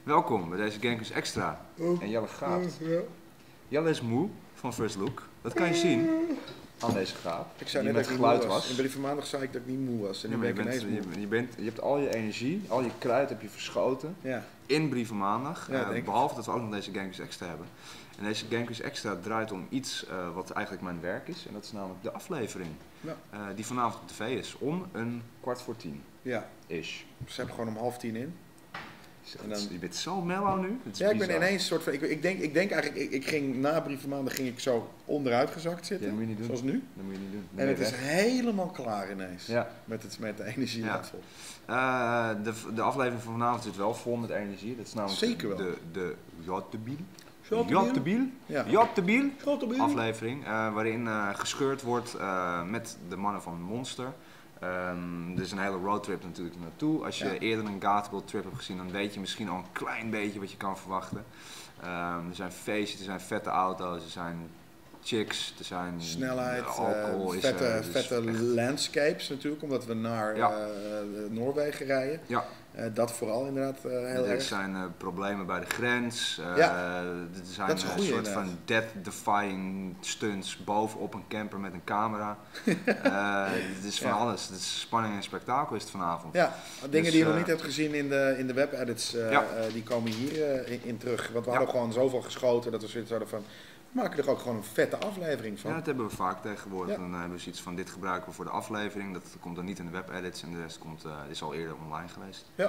Welkom bij deze Gamekings Extra. En Jelle gaapt. Jelle is moe van First Look. Dat kan je zien aan deze gaap. Ik zei die net met dat ik niet geluid moe was. was. In Brief van Maandag zei ik dat ik niet moe was. En Ja, nu maar ben ik ineens moe. je hebt al je energie, al je kruid heb je verschoten Ja. in Brief van Maandag. Ja, denk ik. Behalve dat we ook nog deze Gamekings Extra hebben. En deze Gamekings Extra draait om iets wat eigenlijk mijn werk is. En dat is namelijk de aflevering Ja. die vanavond op tv is. Om 9:15 Ja. ish. Ze hebben gewoon om 9:30 in. En dan... Je bent zo mellow nu. Het is Ja, ik ben bizar. ineens een soort van... Ik denk eigenlijk... Ik ging na Brief van Maandag ging ik zo onderuit gezakt Ja, zitten. dat moet je niet doen. Zoals nu. Dat moet je niet doen. Dan En ben het je is weg. helemaal klaar ineens. Ja. Met de energie Ja. vol. De aflevering van vanavond zit wel vol met energie. Dat is namelijk Zeker wel. de Jottebiel. Jottebiel? Ja. Jottebiel Jottebiel. aflevering. Waarin gescheurd wordt met de mannen van Monster. Er is een hele roadtrip natuurlijk naartoe. Als je Ja. eerder een Gategold trip hebt gezien, dan weet je misschien al een klein beetje wat je kan verwachten. Er zijn feestjes, er zijn vette auto's, er zijn chicks, er zijn Snelheid, alcohol. vette landscapes natuurlijk, omdat we naar Ja. Noorwegen rijden. Ja. Dat vooral inderdaad heel Er erg. zijn problemen bij de grens. Ja. Er zijn Dat is een een goeie, soort inderdaad. van death-defying stunts bovenop een camper met een camera. Het is van Ja. alles. Het is spanning en spektakel is het vanavond. Ja, dingen Dus, die je nog niet hebt gezien in de webedits, Ja. die komen hier in terug. Want we Ja. hadden gewoon zoveel geschoten dat we zoiets hadden van, we maken er ook gewoon een vette aflevering van. Ja, dat hebben we vaak tegenwoordig. Ja. Dan hebben we zoiets van dit gebruiken we voor de aflevering. Dat komt dan niet in de webedits en de rest is al eerder online geweest. Ja.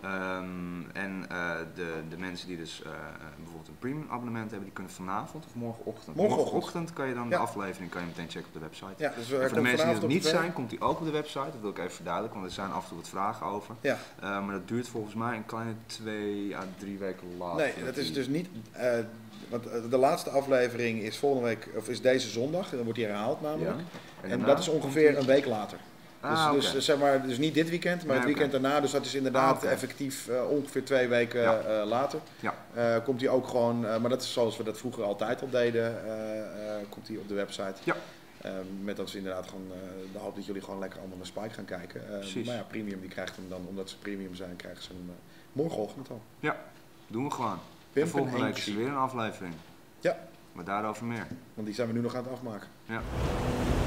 De mensen die dus bijvoorbeeld een premium abonnement hebben, die kunnen vanavond of morgenochtend. Morgenochtend. Kan je dan Ja. de aflevering kan je meteen checken op de website. Ja, dus En voor de komt mensen die vanavond er op niet tv. zijn, komt die ook op de website. Dat wil ik even verduidelijken, want er zijn af en toe wat vragen over. Ja. Maar dat duurt volgens mij een kleine 2 à 3 weken later. Nee, dat is dus niet, want de laatste aflevering is volgende week, of is deze zondag, en dan wordt die herhaald namelijk. Ja. En daarna dat is ongeveer een week later. oké. Zeg maar, dus niet dit weekend, maar Nee, het weekend daarna. Dus dat is inderdaad oké. effectief ongeveer 2 weken Ja. later. Ja. Komt hij ook gewoon, maar dat is zoals we dat vroeger altijd al deden, komt hij op de website. Ja. Met dat ze inderdaad gewoon de hoop dat jullie gewoon lekker allemaal naar Spike gaan kijken. Precies. Maar ja, premium die krijgt hem dan, omdat ze premium zijn, krijgen ze hem morgenochtend al. Ja, doen we gewoon. Pimp En volgende en week is er weer een aflevering. Ja. Maar daarover meer. Want die zijn we nu nog aan het afmaken. Ja.